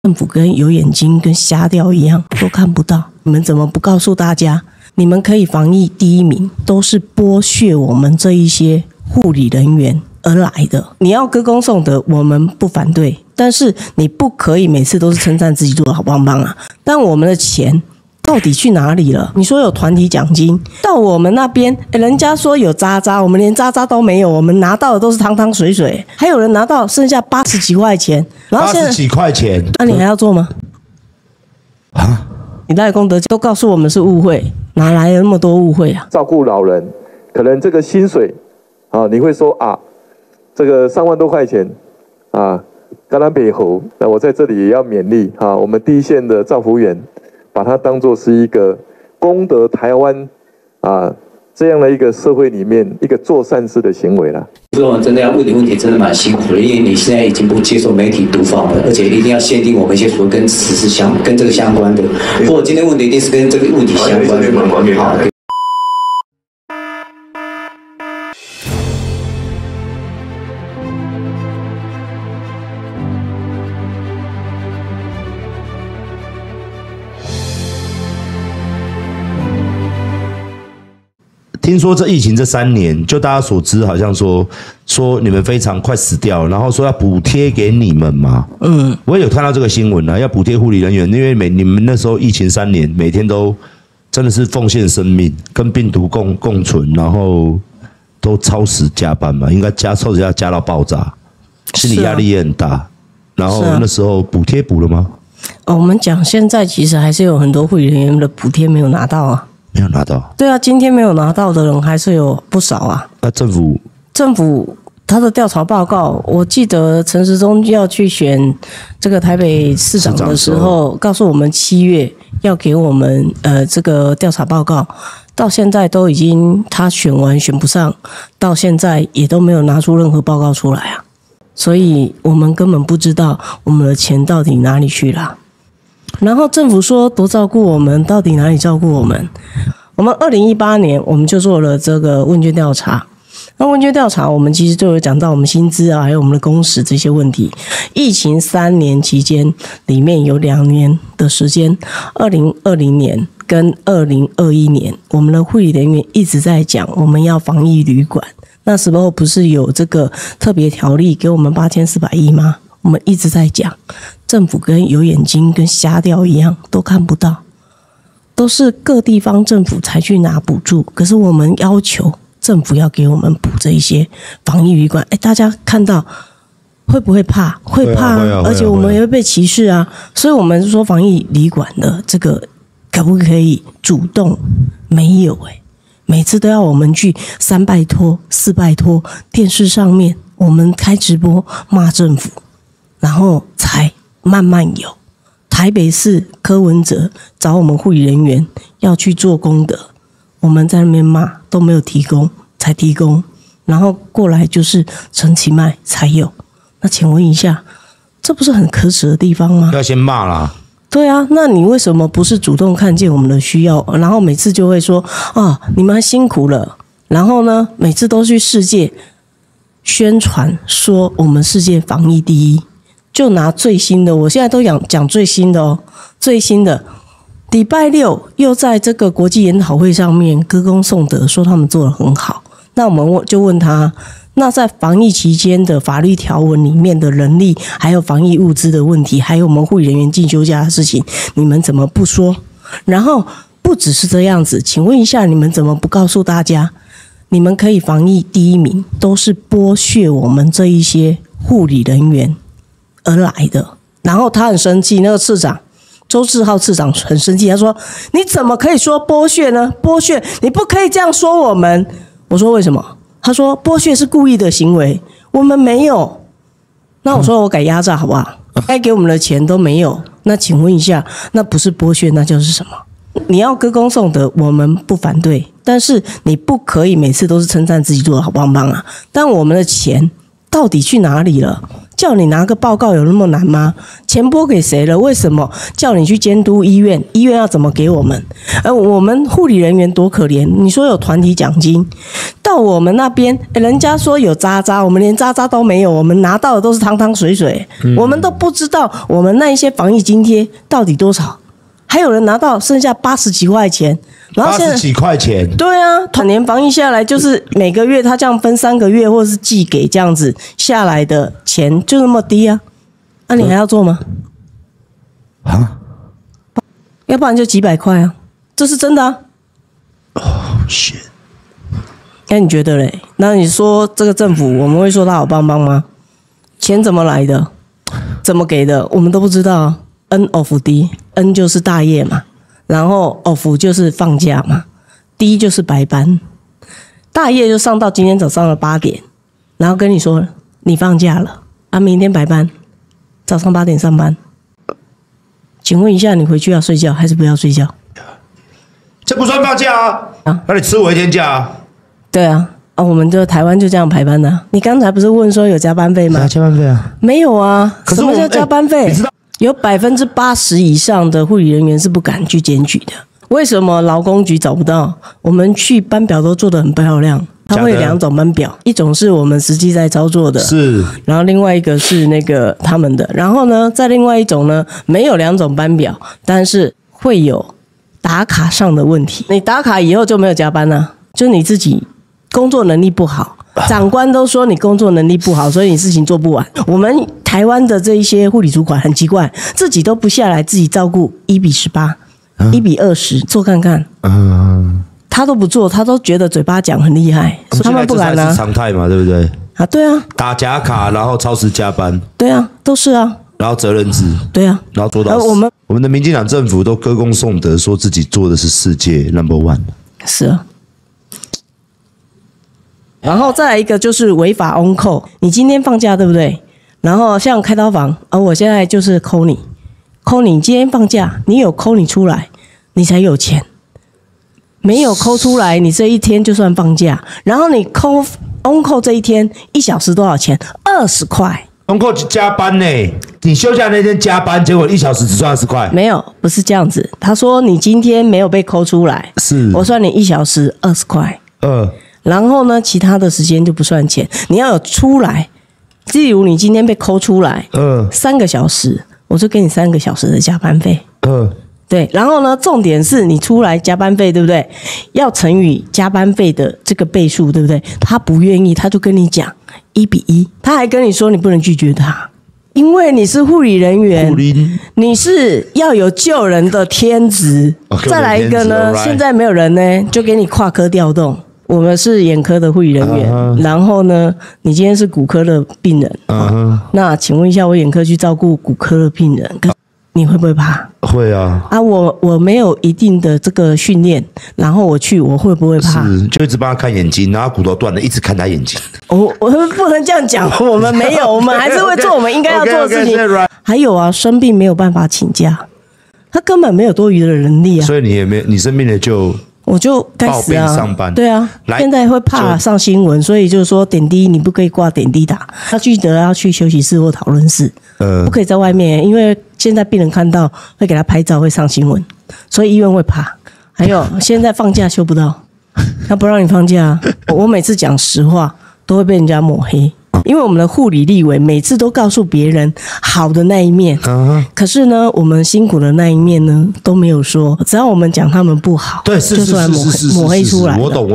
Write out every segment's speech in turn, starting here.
政府跟有眼睛跟瞎掉一样，都看不到。你们怎么不告诉大家，你们可以防疫第一名，都是剥削我们这一些护理人员而来的。你要歌功颂德，我们不反对，但是你不可以每次都是称赞自己做的好棒棒啊。但我们的钱到底去哪里了？你说有团体奖金，到我们那边，人家说有渣渣，我们连渣渣都没有，我们拿到的都是汤汤水水，还有人拿到剩下80几块钱，然后现在 80几块钱， 那你还要做吗？ 啊？ 你赖功德都告诉我们是误会，哪来的那么多误会啊？ 照顾老人，可能这个薪水啊，你会说啊，这个3万多块钱啊，甘南北侯，那我在这里也要勉励啊，我们第一线的照服员，把它当作是一个功德台湾啊这样的一个社会里面一个做善事的行为啦。 我们真的要问你问题，真的蛮辛苦的，因为你现在已经不接受媒体读报了，而且一定要限定我们一些所跟此事跟这个相关的。不过今天问题一定是跟这个问题相关的。好。 听说这疫情这3年，就大家所知，好像说你们非常快死掉了，然后说要补贴给你们嘛。我也有看到这个新闻啊，要补贴护理人员，因为你们那时候疫情3年，每天都真的是奉献生命，跟病毒共存，然后都超时加班嘛，应该超时要加到爆炸，心理压力也很大。然后那时候补贴补了吗？ 我们讲现在其实还是有很多护理人员的补贴没有拿到啊。 没有拿到。 对啊，今天没有拿到的人还是有不少啊。 那政府他的调查报告，我记得陈时中要去选这个台北市长的时候，告诉我们7月要给我们这个调查报告，到现在都已经他选完选不上，到现在也都没有拿出任何报告出来啊。所以我们根本不知道我们的钱到底哪里去了。然后政府说多照顾我们，到底哪里照顾我们？我们2018年我们就做了这个问卷调查。那问卷调查我们其实就有讲到我们薪资啊，还有我们的工时这些问题。疫情3年期间里面有2年的时间，2020年跟2021年，我们的护理人员一直在讲我们要防疫旅馆。那时候不是有这个特别条例给我们8400亿吗？我们一直在讲，政府跟有眼睛跟瞎掉一样，都看不到，都是各地方政府才去拿补助，可是我们要求政府要给我们补这一些防疫旅馆。大家看到会不会怕？会怕啊，而且我们也会被歧视啊。所以我们说防疫旅馆的这个可不可以主动？没有每次都要我们去3拜托4拜托，电视上面我们开直播骂政府。然后才慢慢有台北市柯文哲找我们护理人员要去做功德，我们在那边骂都没有提供，才提供，然后过来就是陈其迈才有。那请问一下，这不是很可耻的地方吗？要先骂啦。 对啊，那你为什么不是主动看见我们的需要，然后每次就会说啊，你们辛苦了，然后呢，每次都去世界宣传说我们世界防疫第一。就拿最新的，我现在都讲最新的哦。最新的，礼拜6又在这个国际研讨会上面歌功颂德，说他们做得很好。那我们就问他，那在防疫期间的法律条文里面的人力，还有防疫物资的问题，还有我们护理人员进休假的事情，你们怎么不说？然后不只是这样子，请问一下，你们怎么不告诉大家，你们可以防疫第一名，都是剥削我们这一些护理人员而来的。然后他很生气，那个次长周志浩次长很生气，他说：“你怎么可以说剥削呢？剥削，你不可以这样说我们。”我说：“为什么？”他说：“剥削是故意的行为，我们没有。”那我说：“我改压榨好不好？该给我们的钱都没有。那请问一下，那不是剥削，那就是什么？你要歌功颂德，我们不反对，但是你不可以每次都是称赞自己做的好棒棒啊！但我们的钱到底去哪里了？ 叫你拿个报告有那么难吗？钱拨给谁了？为什么叫你去监督医院？医院要怎么给我们？我们护理人员多可怜！你说有团体奖金，到我们那边，人家说有渣渣，我们连渣渣都没有，我们拿到的都是汤汤水水，我们都不知道我们那一些防疫津贴到底多少。还有人拿到剩下80几块钱，然后现在 80几块钱， 对啊，团年防疫下来就是每个月他这样分3个月或者是寄给这样子下来的钱就那么低啊，那你还要做吗？ 啊？ 要不然就几百块啊，这是真的啊。 shit！ 那你觉得嘞？那你说这个政府我们会说他好棒棒吗？钱怎么来的？怎么给的？我们都不知道啊。N of D，N 就是大业嘛，然后 of 就是放假嘛 ，D 就是白班。大业就上到今天早上的8点，然后跟你说你放假了啊，明天白班，早上8点上班。请问一下，你回去要睡觉还是不要睡觉？ 这不算放假啊！那你吃我1天假啊？ 对啊，我们就台湾就这样排班的啊。你刚才不是问说有加班费吗？ 加班费啊？ 没有啊。 可是什么叫加班费？有80%以上的护理人员是不敢去检举的。为什么劳工局找不到？我们去班表都做得很漂亮，它会有2种班表，一种是我们实际在操作的， 是， 然后另外一个是那个他们的，然后呢，在另外一种呢，没有2种班表，但是会有打卡上的问题。你打卡以后就没有加班了，就你自己工作能力不好。长官都说你工作能力不好，所以你事情做不完。我们台湾的这一些护理主管很奇怪，自己都不下来自己照顾1:18、1:20，做看看。他都不做，他都觉得嘴巴讲很厉害，他们不敢啊。 是常态嘛，对不对？ 啊，对啊， 打假卡，然后超时加班， 对啊，都是啊。 然后责任制， 对啊， 然后做到我们的民进党政府都歌功颂德，说自己做的是世界 No.1。 是啊。然后再来一个就是违法 on call， 你今天放假对不对？然后像开刀房，我现在就是 call 你今天放假，你有 call 你出来，你才有钱。没有 call 出来，你这一天就算放假。然后你 call on call 这一天1小时多少钱？20块。 on call 加班呢？你休假那天加班，结果1小时只赚20块？ 没有，不是这样子。他说你今天没有被 call 出来， 是我算你1小时20块。然后呢，其他的时间就不算钱，你要有出来。例如你今天被扣出来，3个小时，我就给你3个小时的加班费。对，然后呢，重点是你出来加班费，对不对？要乘以加班费的这个倍数，对不对？他不愿意，他就跟你讲1:1，他还跟你说你不能拒绝他，因为你是护理人员，你是要有救人的天职。再来一个呢，现在没有人呢，就给你跨科调动。我们是眼科的护理人员，然后呢，你今天是骨科的病人，那请问一下，我眼科去照顾骨科的病人，你会不会怕？ 会啊！ 我没有一定的这个训练，然后我去，我会不会怕？ 是，就一直帮他看眼睛，然后骨头断了，一直看他眼睛。 我们不能这样讲，我们没有，我们还是会做我们应该要做的事情。还有啊，生病没有办法请假，他根本没有多余的人力啊。 所以你也没，你生病了就。 我就该死啊！ 上班对啊，现在会怕上新闻，所以就是说点滴你不可以挂点滴打，要记得要去休息室或讨论室，不可以在外面，因为现在病人看到会给他拍照，会上新闻，所以医院会怕。还有现在放假休不到，他不让你放假，我每次讲实话都会被人家抹黑。因为我们的护理立委每次都告诉别人好的那一面，可是呢，我们辛苦的那一面呢都没有说。只要我们讲他们不好， 对， 就算抹黑出来。 我懂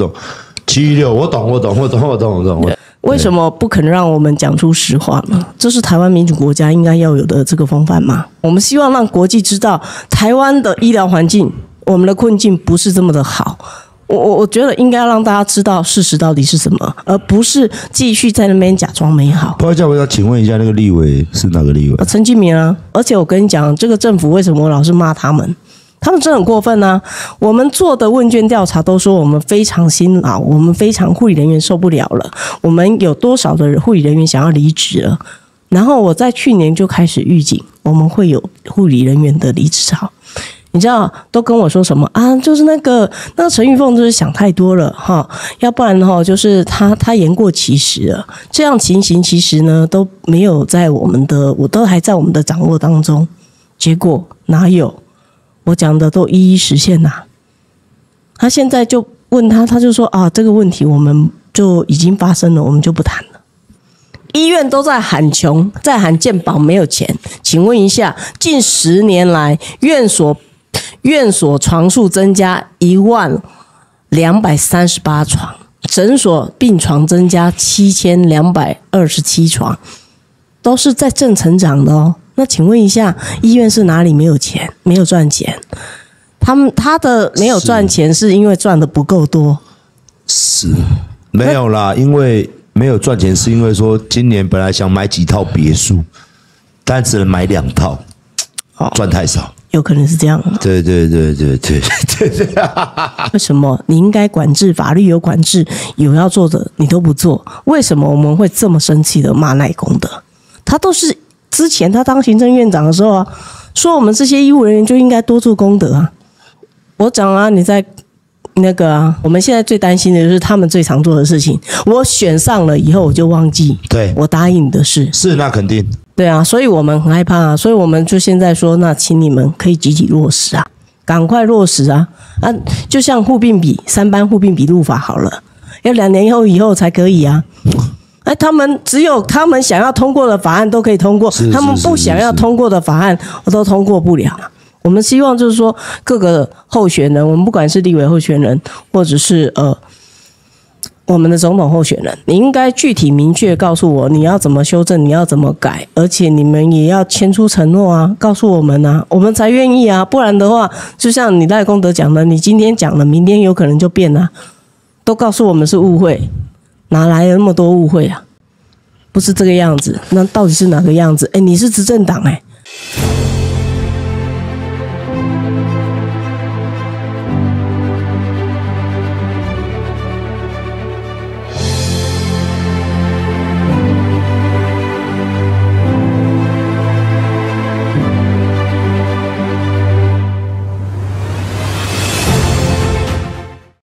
，716，我懂。 为什么不肯让我们讲出实话呢？这是台湾民主国家应该要有的这个风范嘛。我们希望让国际知道，台湾的医疗环境，我们的困境不是这么的好。我觉得应该让大家知道事实到底是什么，而不是继续在那边假装美好。 不好意思，我要请问一下，那个立委是哪个立委？ 陈其明啊。而且我跟你讲，这个政府为什么我老是骂他们？他们真的很过分啊！我们做的问卷调查都说我们非常辛劳，我们非常护理人员受不了了，我们有多少的护理人员想要离职了？然后我在去年就开始预警，我们会有护理人员的离职潮。 你知道都跟我说什么啊？就是那个陈玉凤就是想太多了哈，要不然哈就是他言过其实了。这样情形其实呢都没有在我都还在我们的掌握当中，结果哪有？我讲的都一一实现呐。他现在就问他就说啊，这个问题我们就已经发生了，我们就不谈了。医院都在喊穷，在喊健保没有钱，请问一下，近10年来院所床数增加10238床，诊所病床增加7227床，都是在正成长的哦。那请问一下，医院是哪里没有钱，没有赚钱？他的没有赚钱是因为赚的不够多， 是没有啦，因为没有赚钱是因为说今年本来想买几套别墅，但只能买2套，赚太少。 有可能是这样。 对。 为什么你应该管制？法律有管制，有要做的你都不做，为什么我们会这么生气的骂赖功德？他都是之前他当行政院长的时候啊，说我们这些医务人员就应该多做功德啊。我讲啊，你在那个啊，我们现在最担心的就是他们最常做的事情。我选上了以后，我就忘记对我答应你的事。 是，那肯定。 对啊，所以我们很害怕啊，所以我们就现在说，那请你们可以集体落实啊，赶快落实啊！啊，就像互并比3班互并比入法好了，要2年以后才可以啊。哎，只有他们想要通过的法案都可以通过，他们不想要通过的法案我都通过不了。我们希望就是说，各个候选人，我们不管是立委候选人，或者是我们的总统候选人，你应该具体明确告诉我你要怎么修正，你要怎么改，而且你们也要签出承诺啊，告诉我们啊，我们才愿意啊。不然的话，就像你赖功德讲的，你今天讲了，明天有可能就变了，都告诉我们是误会，哪来的那么多误会啊？不是这个样子，那到底是哪个样子？哎，你是执政党哎。